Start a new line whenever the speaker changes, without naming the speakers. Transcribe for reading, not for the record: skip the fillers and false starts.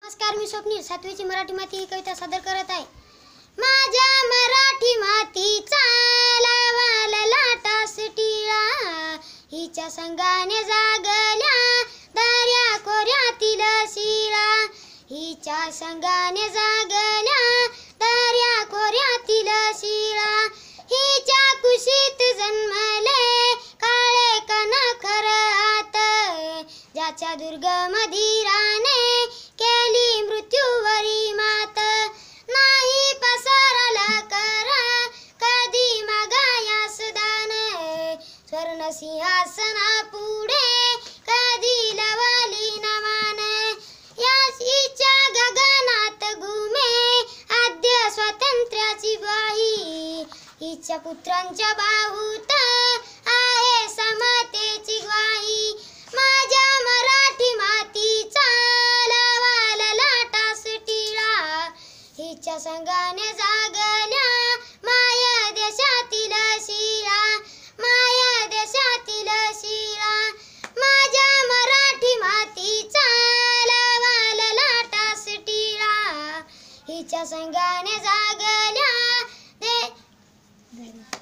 नमस्कार, मी स्वप्नील 7वीची मराठी माती ही कविता सादर करत आहे. माझ्या मराठी मातीचा लावाला लाटास टिळा, हिच्या संगाने जागल्या दर्या खोऱ्यातील शिळा, हिच्या संगाने जागल्या दर्या खोऱ्यातील शिळा, हिच्या कुशीत जन्मले काळे कणखर हात, ज्याच्या दुर्गम धीराने केली मृत्यूवरी मात, नाही पसरला कर कधी मागायास दान, स्वर्ण सिंहासना पुढे कधी लवली नमान, याच्या गगनात घुमे आद्य स्वातंत्र्याची ग्वाही, हिच्या पुत्रांच्या बाहूत आहे समतेची ग्वाही. माझ्या मराठी मातीचा लावाला लाटास टिळा, हिच्या संगाने जागल्या माया देशातील शिळा, माया देशातील शिळा. माझ्या मराठी मातीचा लावाला लाटास टिळा, हिच्या संगाने जागल्या